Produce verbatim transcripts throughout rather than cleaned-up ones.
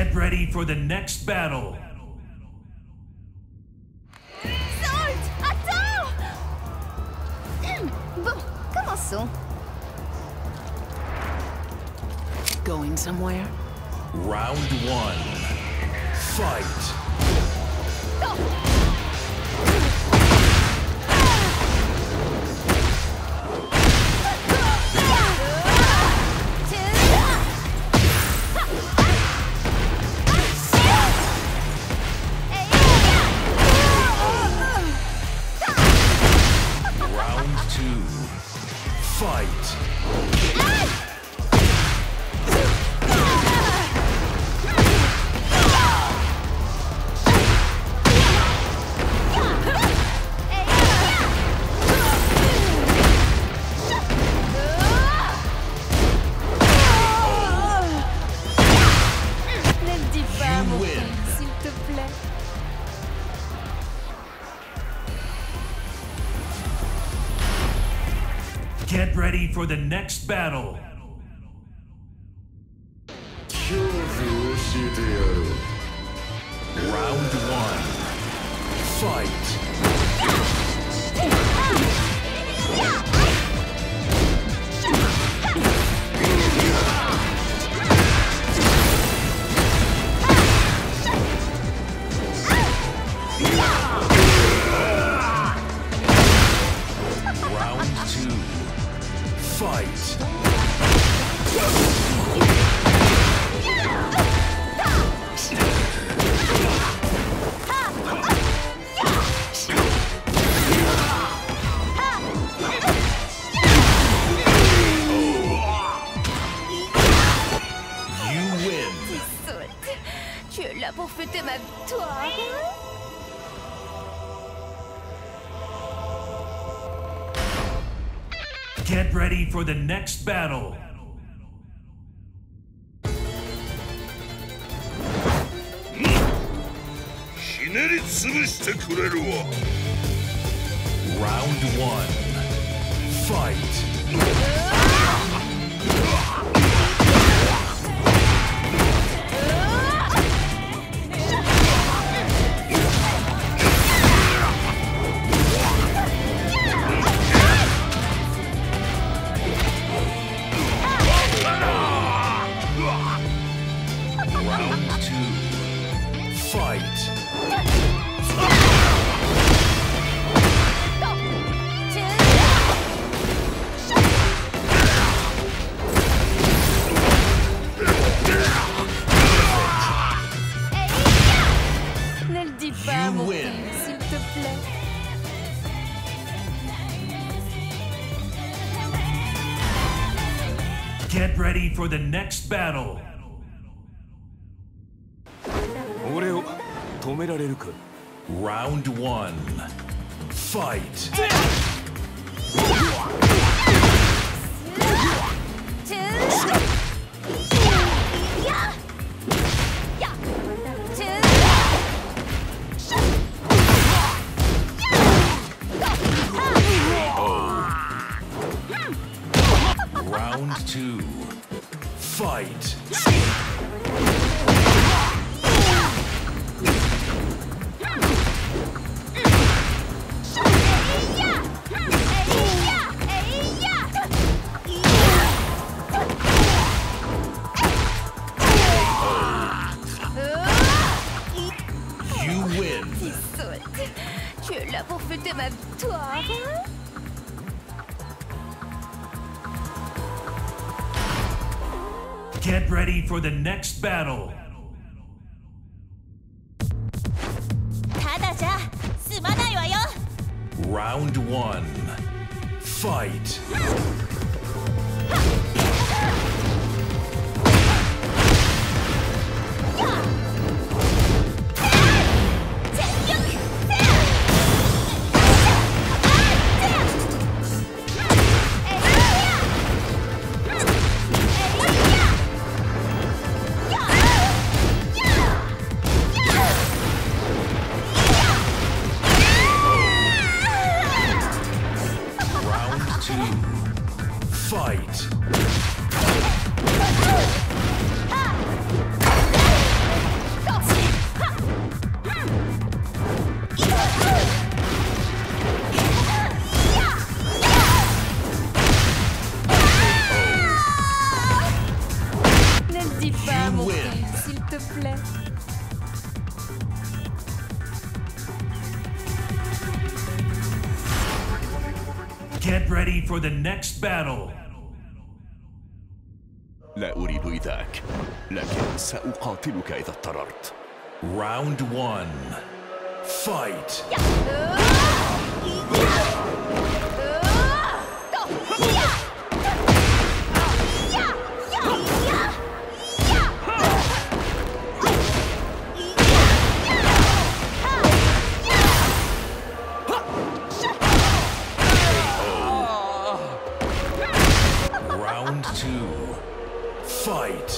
Get ready for the next battle. Salt, attends! Bon, commençons. Going somewhere? Round one. Fight. Go! Get ready for the next battle. Round one. Fight. Tu es là pour fêter ma victoire. Get ready for the next battle. Round one. Fight. Get ready for the next battle. Round one. Fight. Round two. Fight. You win. Tu es là pour fêter ma victoire. Get ready for the next battle. ただじゃ済まないわよ。 Round one. Fight. Fight. dis pas à You mon win. père, s'il te plaît. Get ready for the next battle. لا أريد إيذاك، لكن سأقاتلك إذا اضطررت. Round one. Fight. Round two. Fight.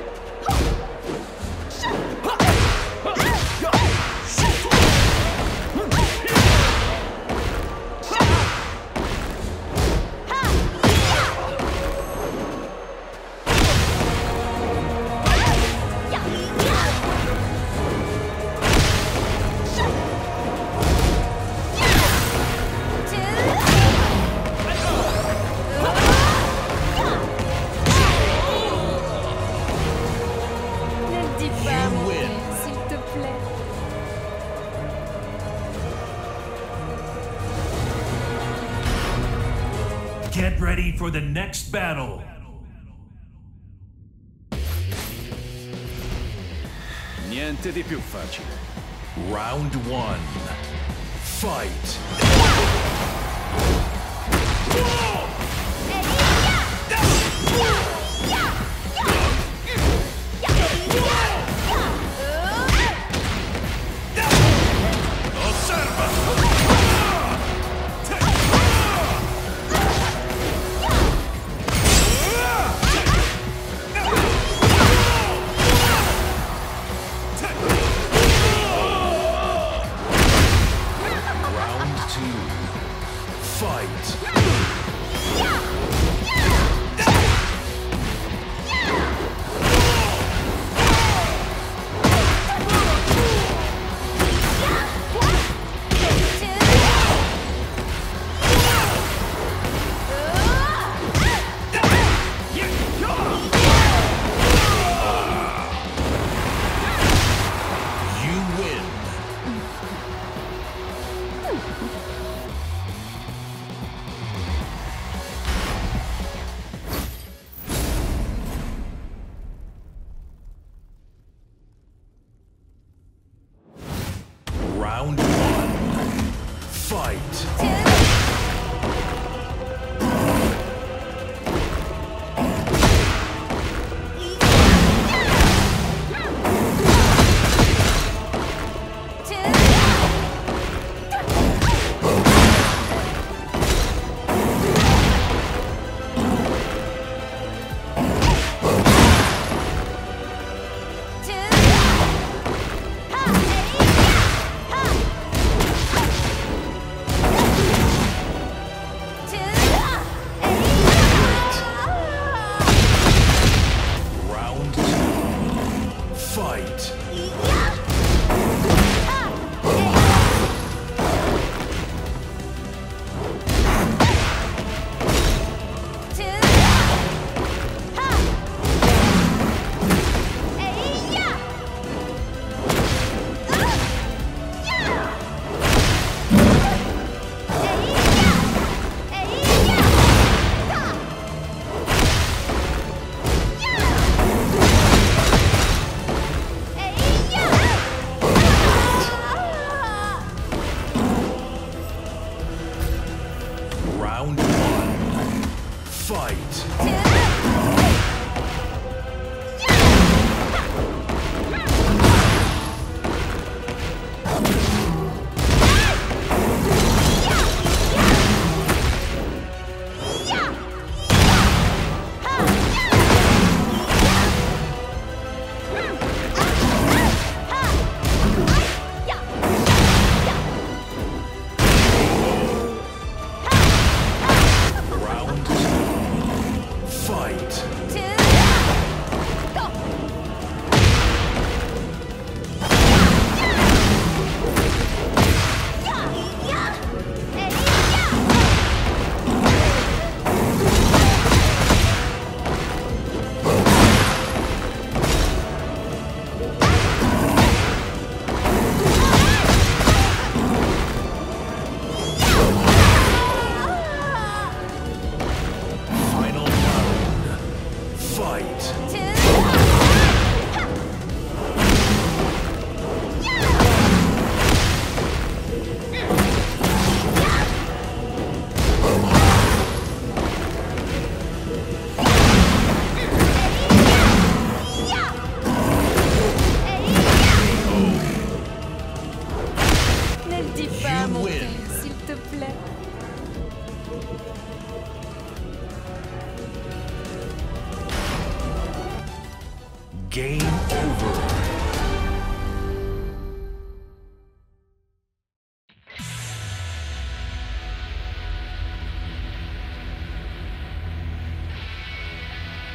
Ne dis pas à You mon win. père, s'il te plaît. Get ready for the next battle. Niente di più facile. Round one. Fight. Round two. Fight. You win. Round one. Fight. Round two. Fight. Round one. Fight. Round two. Fight. Game